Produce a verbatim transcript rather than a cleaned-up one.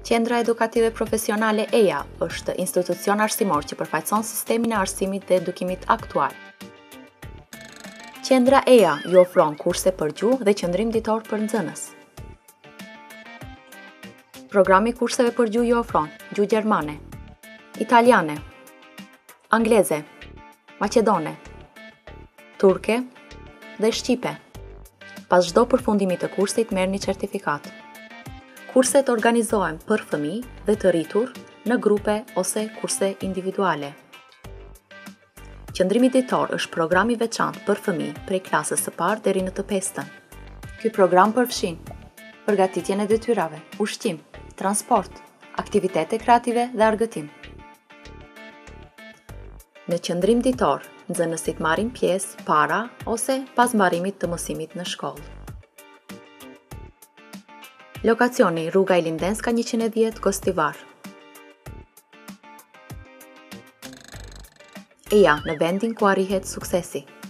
Qendra Edukative Profesionale E A është institucion arsimor që përfaqëson sistemin e arsimit dhe edukimit aktual. Qendra E A ju ofron kurse për gjuhë dhe qëndrim ditor për nxënës. Programi i kurseve për gjuhë ju ofron gjuhë gjermane, italiane, angleze, maqedone, turke dhe shqipe. Pas çdo përfundimi të kursit merrni certifikat. Kurset organizohen për fëmijë dhe të rritur në grupe ose kurse individuale. Qëndrimi ditor është program i veçantë për fëmijë prej klasës së parë deri në të pestën. Ky program përfshin përgatitjen e detyrave, ushqim, transport, aktivitete kreative dhe argëtim. Në qëndrim ditor, nxënësit marrin pjesë para ose pas mbarimit të mësimit në shkollë. Lokacioni Rruga Ilindenska njëqind e dhjetë Gostivar. E A në vendin ku arrihet suksesi.